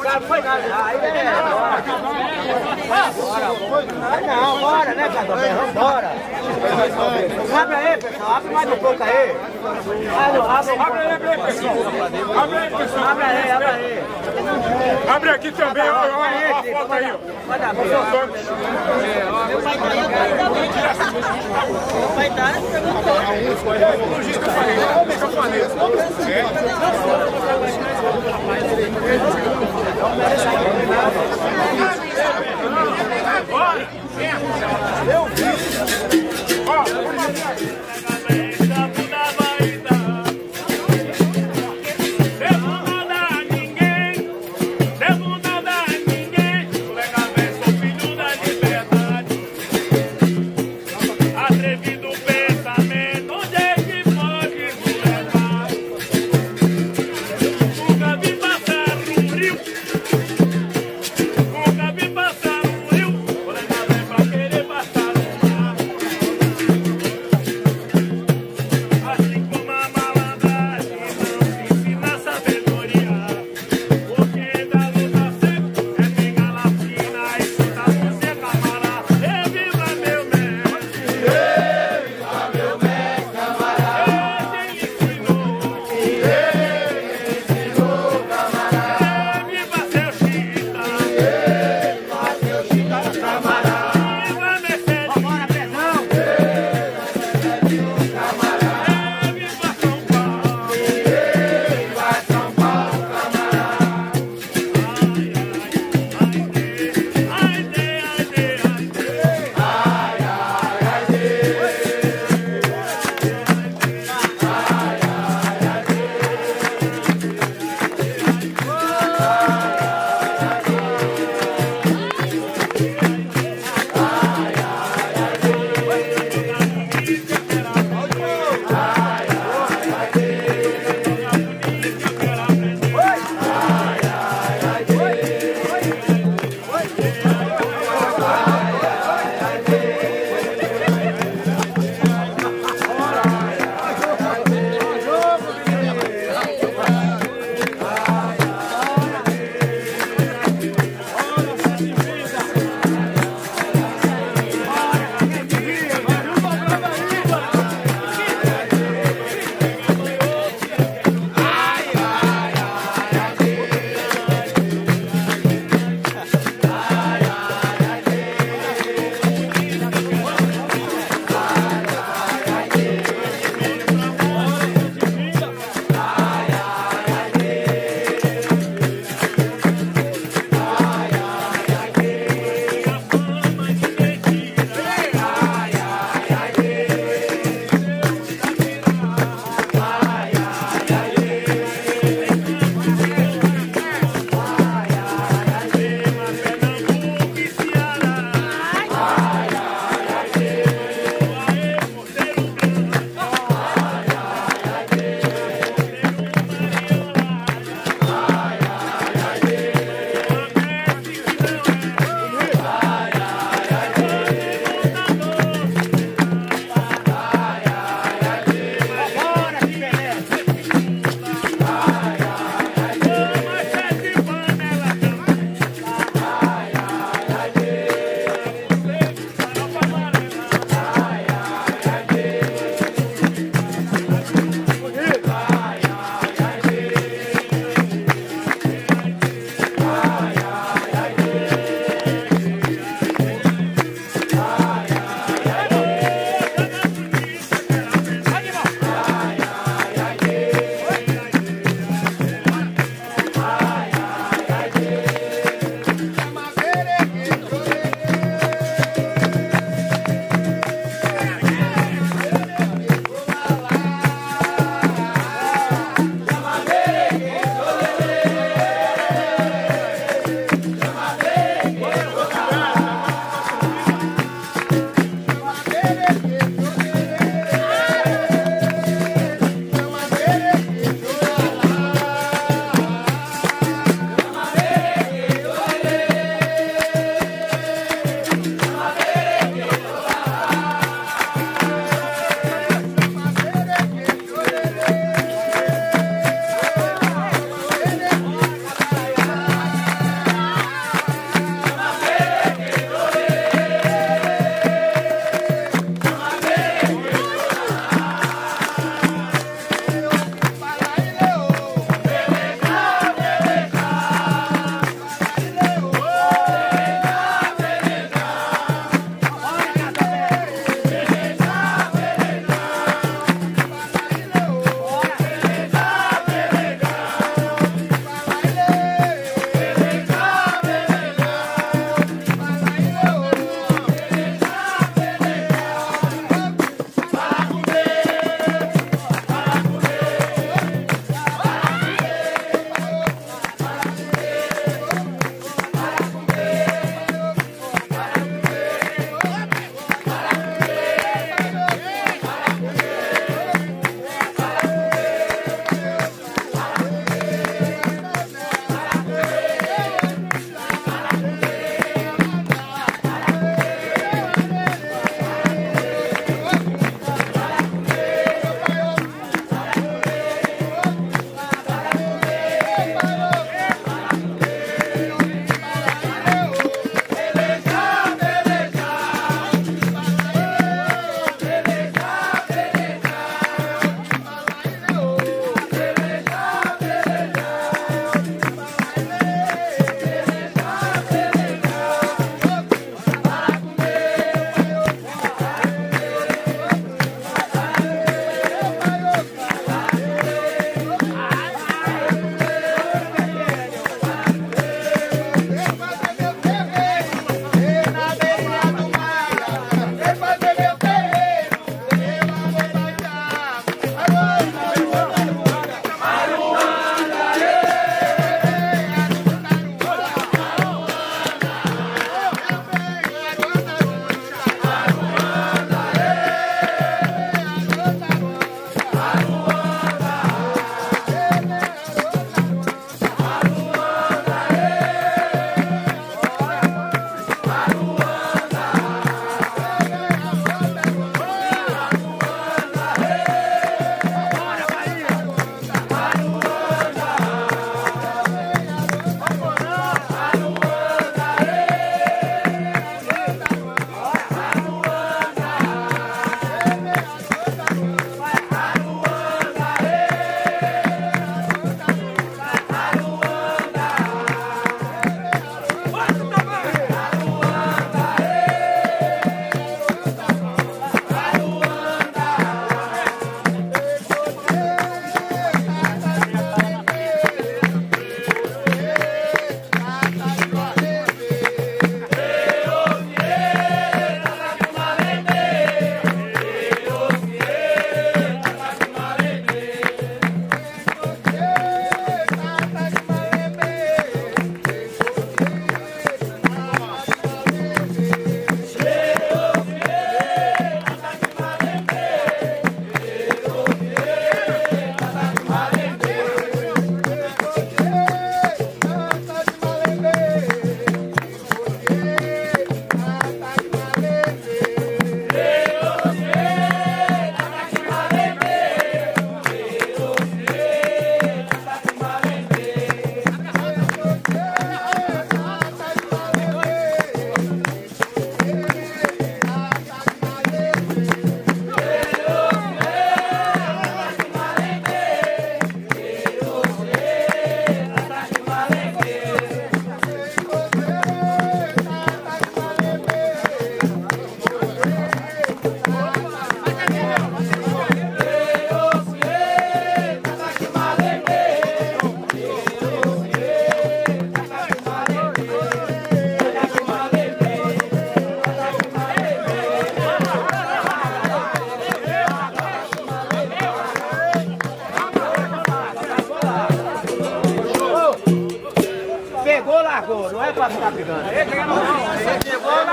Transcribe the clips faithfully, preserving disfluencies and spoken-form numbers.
cara, foi nada. Aí é. Não, bora, né, Cadê? Vamos embora. Abre aí, pessoal. Abre mais um pouco aí. Abre, abre, abre aí, abre aí, pessoal. Abre aí, pessoal. Abre aí, abre aí. Abre aqui também, olha, olha a foto aí, ó. Vai dar, pessoal. Meu pai tá aí, meu pai tá. Eu vi. Nunca vi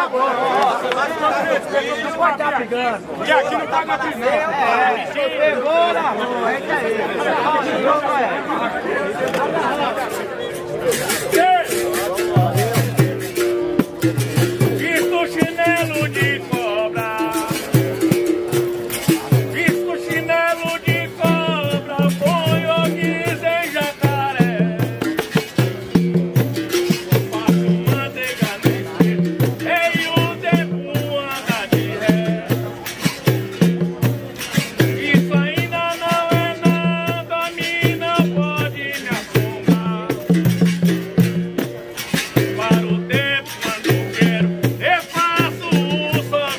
tá bom, ó. Não pode estar brigando. E aqui não paga prisão. É, pegou na rua, é isso aí. O jogo é. Visto chinelo de cobra. Visto chinelo de cobra. Ponho guiz em jacaré. Faço manteiga nesse. Ei, o tempo anda de ré. Isso ainda não é nada, a mim não pode me assombrar. Para o tempo quando quero, eu faço o som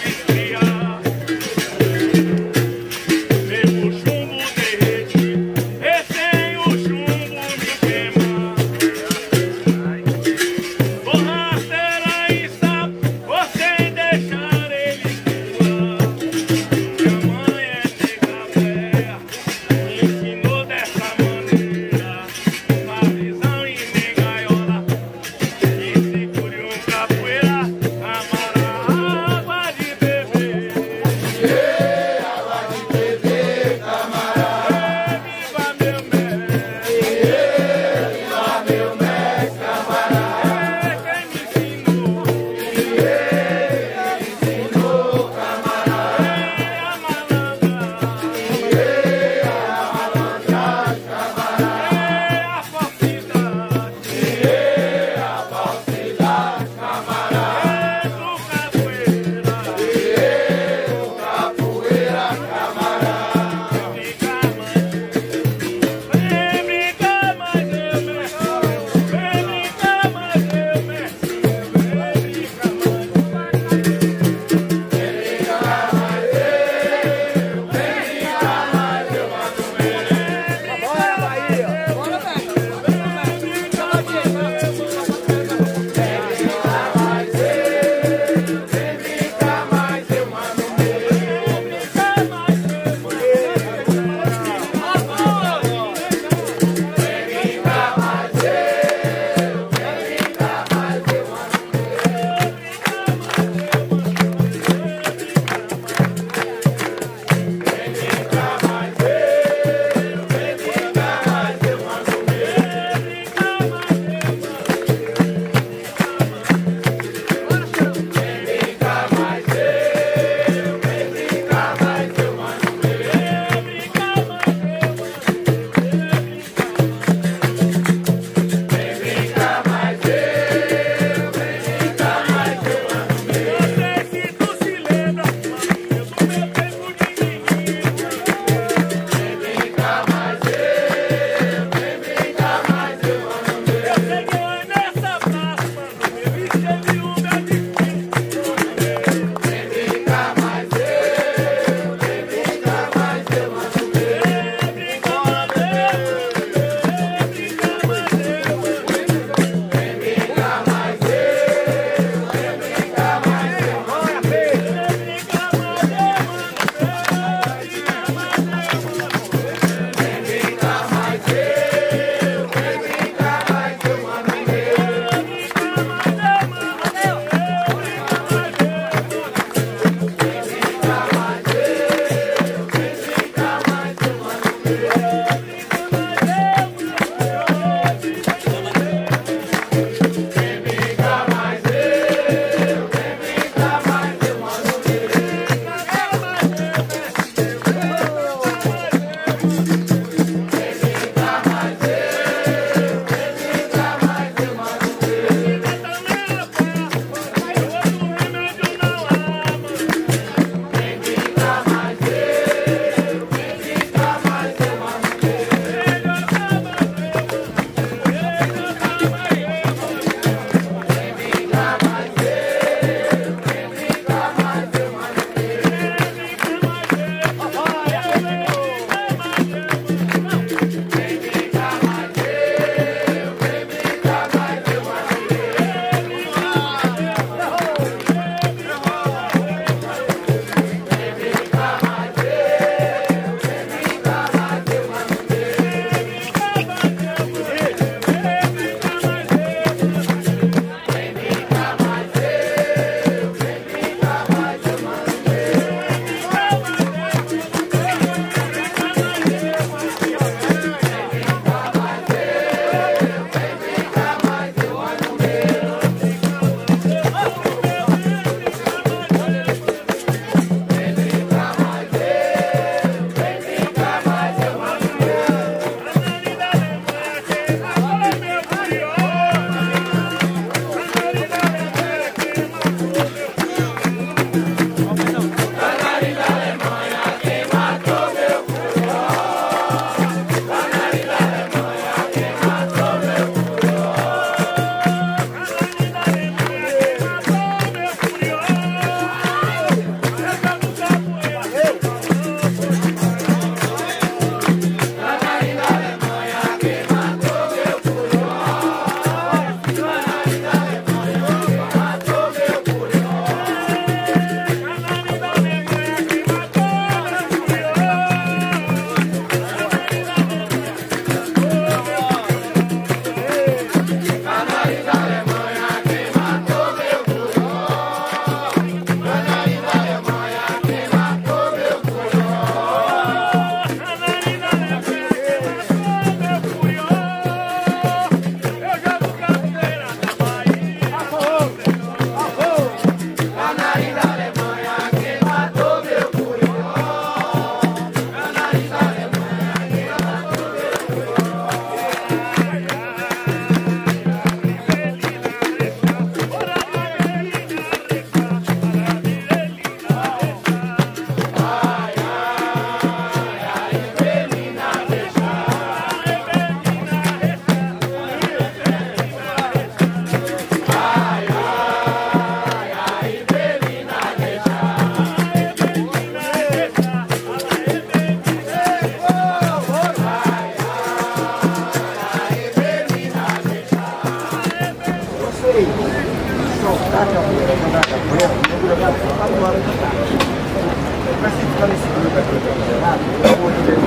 da capoeira, vamos jogar agora. Mas se ficar nesse grupo aqui, eu vou ver.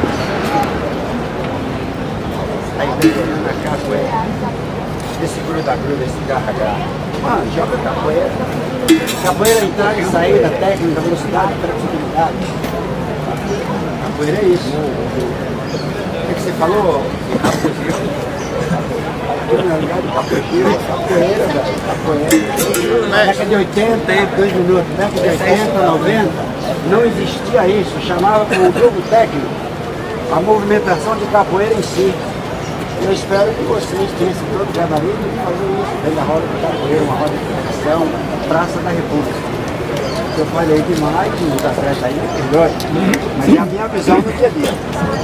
Aí vem na capoeira. Esse gruda, gruda, esse garra, garra. Mano, joga capoeira. Capoeira, entrada e saída, técnica, velocidade, flexibilidade. Capoeira é isso. O que você falou? Capoeira, capoeira, capoeira. Na década de oitenta, dois minutos, na década de oitenta, noventa, não existia isso. Chamava como jogo técnico a movimentação de capoeira em si. Eu espero que vocês tenham todo o gabarito de fazer isso, dentro da roda de capoeira, uma roda de tradição, Praça da República. Eu falei demais, não está certo aí, perdoe, mas é a minha visão do dia a dia.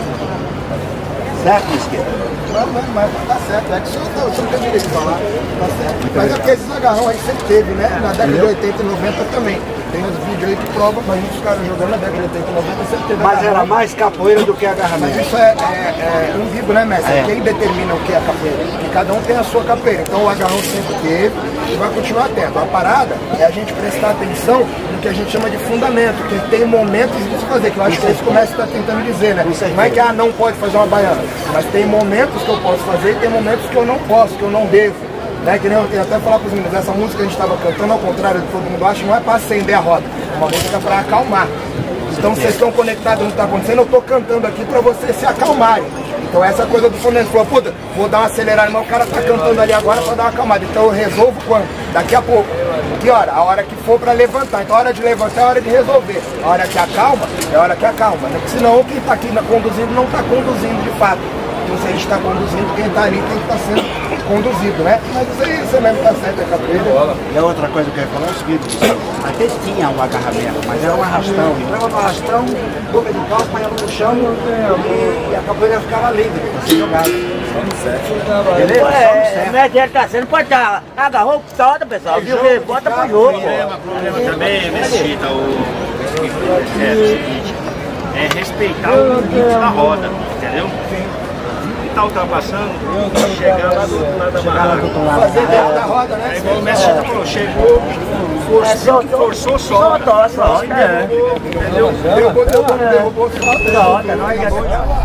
Certo, Mesquita? Mas, mas, mas tá certo, é que só não tem direito de falar, tá certo. Mas é que esses agarrão aí sempre teve, né? Na década de oitenta e noventa também. Tem uns vídeos aí que provam, mas muitos caras jogando na década de oitenta e noventa sempre teve. Mas era mais capoeira do que agarramento. Mas isso é, é, é um vivo, né, mestre? É. Quem determina o que é capoeira? Porque cada um tem a sua capoeira. Então o agarrão sempre teve e vai continuar tendo. A parada é a gente prestar atenção no que a gente chama de fundamento, que tem momentos de se fazer, que eu acho que esse comércio está tentando dizer, né? Não é que ah, não pode fazer uma baiana, mas tem momentos que eu posso fazer e tem momentos que eu não posso, que eu não devo. Né? Que nem eu tenho até falar para os meninos, essa música que a gente estava cantando, ao contrário do que todo mundo acha, não é para acender a roda, é uma música para acalmar. Então vocês estão conectados no que está acontecendo, eu estou cantando aqui para vocês se acalmarem. Então essa coisa do fundamento, falou, puta, vou dar uma acelerada, mas o cara está cantando ali agora para dar uma acalmada. Então eu resolvo quando? Daqui a pouco. Que hora? A hora que for para levantar. Então a hora de levantar é a hora de resolver. A hora que acalma é a hora que acalma. Né? Porque senão quem está aqui conduzindo não está conduzindo de fato. Então se a gente está conduzindo, quem está ali tem que estar sendo conduzido, né? Mas isso aí você mesmo está certo, é capoeira. E a outra coisa que eu ia falar é o seguinte, até tinha um agarramento, mas era um arrastão. Entrava no arrastão, boca de pau, apanhava no chão e a capoeira ficava livre para ser jogada. Beleza? É, não é dinheiro que você não pode dar. Agarrou, solta, pessoal, viu? Bota pro jogo. O problema, problema também, Mesquita, o é o seguinte, é respeitar o limite da roda, entendeu? Tá ultrapassando, chegar lá do lado da barraca. Fazer dentro da roda, né? É igual o Messi já falou, chegou, forçou, forçou só. Soltou, solta, é. Entendeu? Derrubou, derrubou, derrubou, derrubou. Solta, não é